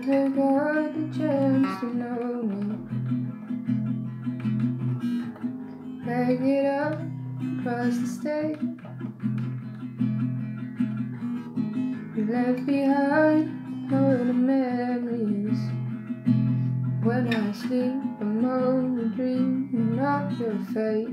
never got the chance to know me. Drag it up across the state. You left behind all the memories. When I sleep, I'm only dreaming of your face.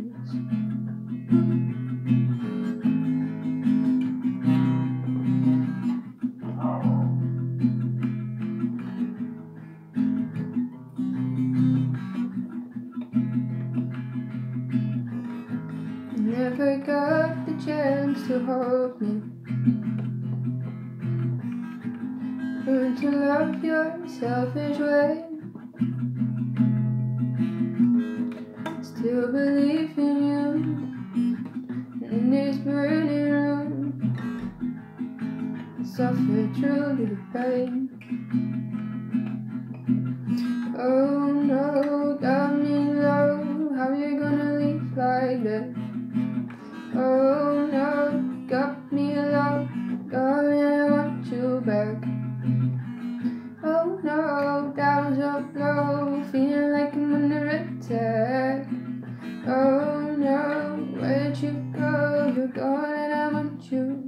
Never got the chance to hold me. Learn to love your selfish way. Still believe in you in this burning room. Suffer through the pain. Oh no, got me low. How you gonna leave like that? Oh no, got me low. God, I want you back. Oh no, down so low, feeling like I'm under attack. Oh no, where'd you go? You're gone and I want you.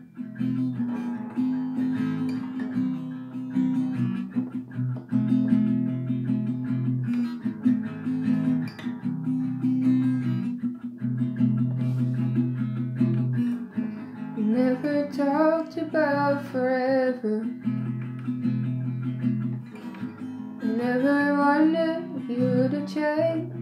We never talked about forever. I never wanted you to change.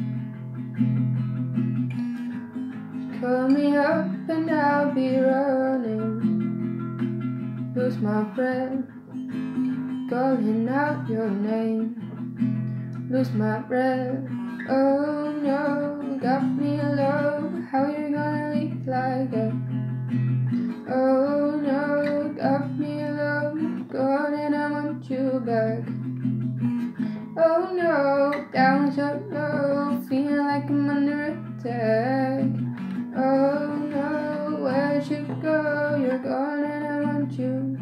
Call me up and I'll be running. Lose my breath, calling out your name. Lose my breath, oh no, got me low. How you gonna leave like that? Oh no, got me low. God, and I want you back. Oh no, down so low, feeling like I'm under attack. Oh no, where'd you go? You're gone and I want you.